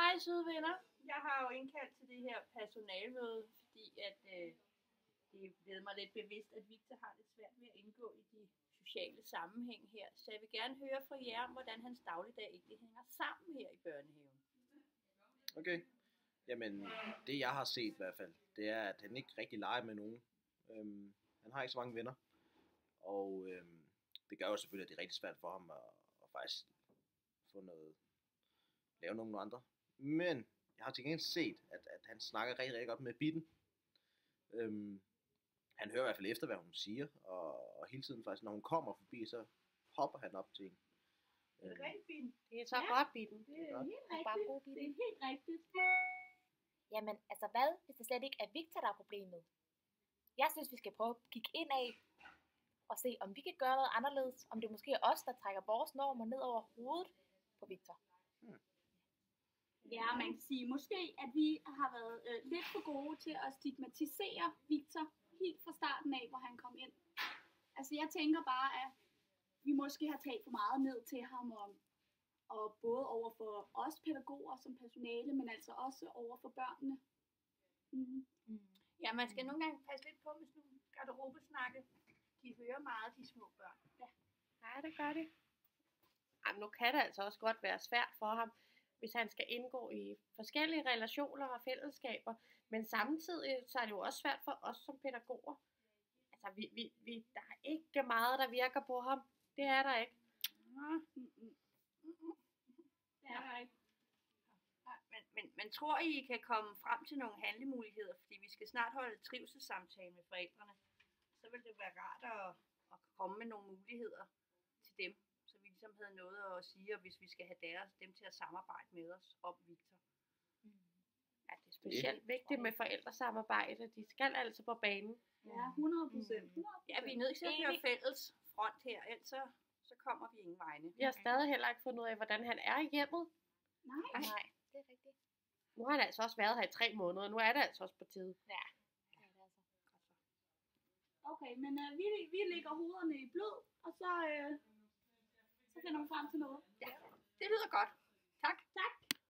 Hej søde venner. Jeg har jo indkaldt til det her personalmøde, fordi at det er blevet mig lidt bevidst, at Victor har lidt svært ved at indgå i de sociale sammenhæng her. Så jeg vil gerne høre fra jer om, hvordan hans dagligdag egentlig hænger sammen her i børnehaven. Okay. Jamen, det jeg har set i hvert fald, det er, at han ikke rigtig leger med nogen. Han har ikke så mange venner. Og det gør jo selvfølgelig, at det er rigtig svært for ham at faktisk få noget, lave nogle andre. Men jeg har til gengæld set, at han snakker rigtig godt med Bitten. Han hører i hvert fald efter, hvad hun siger, og hele tiden faktisk, når hun kommer forbi, så hopper han op til hende. Det er rigtig fint. Det er så godt, Bitten. Det er helt Det er bare god, rigtigt. Bitten. Det er helt rigtigt. Jamen, altså hvad, hvis det slet ikke er Victor, der er problemet? Jeg synes, vi skal prøve at kigge ind af og se, om vi kan gøre noget anderledes. Om det måske er os, der trækker vores normer ned over hovedet på Victor. Ja, man kan sige måske, at vi har været lidt for gode til at stigmatisere Victor helt fra starten af, hvor han kom ind. Altså jeg tænker bare, at vi måske har talt for meget ned til ham, og både over for os pædagoger som personale, men altså også over for børnene. Ja, man skal nogle gange passe lidt på med sådan nogle garderobesnakke. De hører meget, de små børn. Ja, det gør det. Jamen, nu kan det altså også godt være svært for ham, hvis han skal indgå i forskellige relationer og fællesskaber. Men samtidig så er det jo også svært for os som pædagoger. Altså, der er ikke meget, der virker på ham. Det er der ikke. Det er der ikke. Men tror I kan komme frem til nogle handlemuligheder? Fordi vi skal snart holde et trivselssamtale med forældrene. Så vil det være rart at komme med nogle muligheder til dem. Så vi ligesom havde noget at sige, og hvis vi skal have dem til at samarbejde med os om Victor. Ja, det er specielt vigtigt med forældresamarbejde. De skal altså på banen. Ja, 100%. Ja, vi er nødt til at køre fælles front her, ellers så kommer vi ingen vegne. Vi har stadig heller ikke fundet ud af, hvordan han er i hjemmet. Nej. Nej, det er rigtigt. Nu har han altså også været her i 3 måneder. Nu er det altså også på tide. Ja, det er det altså. Okay, men vi lægger hovederne i blød, og så finder vi frem til noget. Ja, det lyder godt. Tak. Tak.